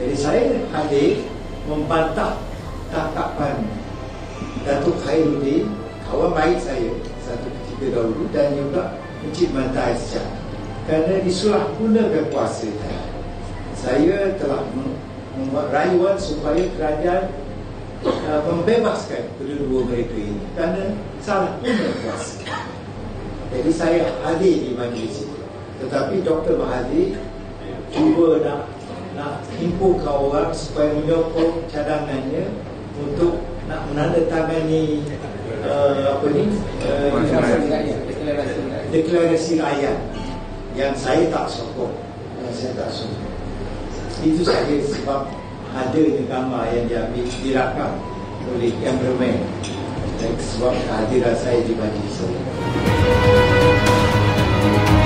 Jadi saya hadir membantah tangkapan Datuk Khairuddin, kawan baik saya satu ketika dahulu, dan juga Encik Mata Aisyah, kerana disalahgunakan kuasa saya telah membuat rayuan supaya kerajaan membebaskan kedua-dua mereka ini kerana salah guna kuasa. Jadi saya hadir di majlis itu, tetapi Dr. Mahathir cuba nak himpunkan orang supaya menyokong cadangannya untuk nak menandatangani deklarasi rakyat yang saya tak sokong. Itu saja sebab adanya gambar yang diambil, dirakam oleh cameraman, dan sebab kehadiran saya di majlis ini.